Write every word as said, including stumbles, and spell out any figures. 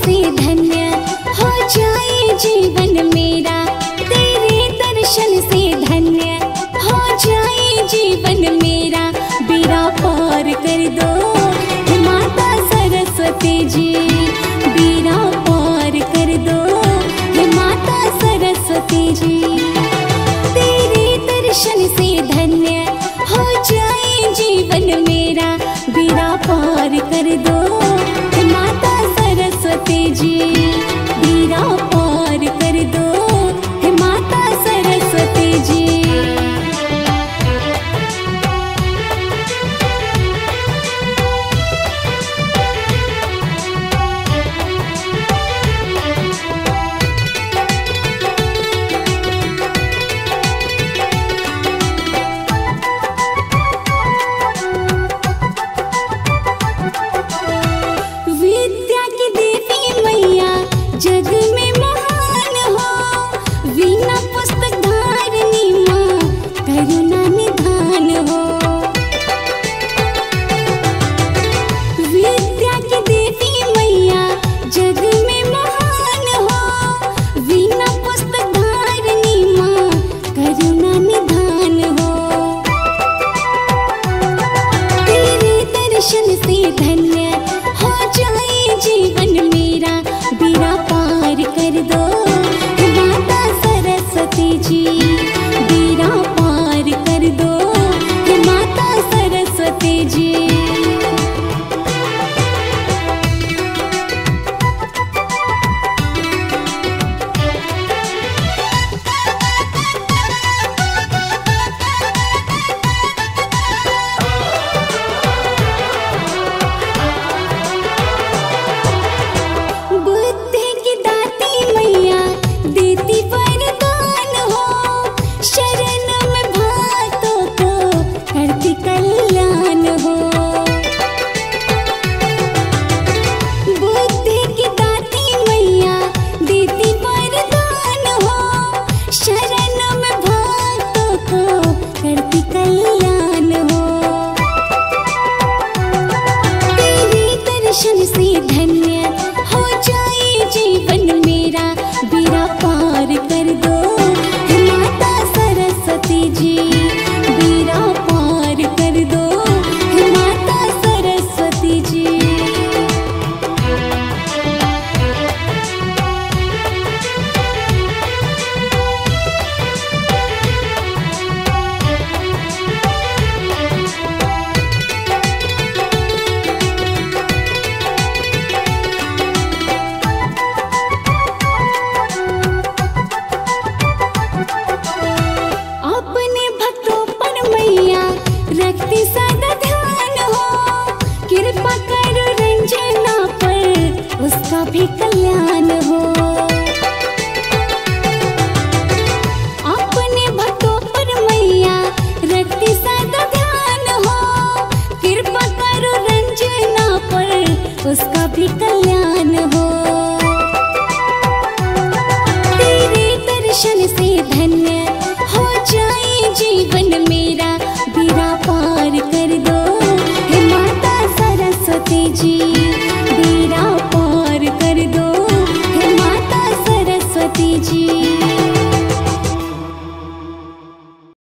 से धन्य हो जाए जीवन मेरा, तेरे दर्शन से धन्य हो जाए जीवन मेरा। बेड़ा पार कर दो हे माता सरस्वती जी, बेड़ा पार कर दो हे माता सरस्वती जी। तेरे दर्शन से धन्य हो जाए जीवन मेरा, बेड़ा पार कर दो हे माता सरस्वती जी, बेड़ा पार कर दो हे माता सरस्वती जी। विद्या की देवी मैया जग में महान हो, वीणा पुस्तक धारिणी माँ करुणा निधान हो। विद्या की देवी मैया जग में महान हो, वीणा पुस्तक धारिणी माँ करुणा निधान हो। तेरे दर्शन से धन्य हो जाए जीवन मेरा, बेड़ा पार कर दो हे माता सरस्वती जी, बेड़ा पार कर दो हे माता सरस्वती जी। बुद्धि की दाती मैया देती वरदान हो, शरण में भातों को करती कल्याण हो। बुद्धि की दाती मैया देती वरदान हो, शरण में भातों को करती कल्याण हो। तेरे दर्शन से धन्य हो जाए जीवन मेरा, बेड़ा पार कर दो हे माता सरस्वती जी, बेड़ा पार कर दो हे माता सरस्वती जी। अपने भक्तों पर मैया रखती सदा ध्यान हो, कृपा करो रंजना पर उसका भी कल्याण हो। अपने भक्तों पर मैया रखती सदा ध्यान हो, कृपा करो रंजना पर उसका भी कल्याण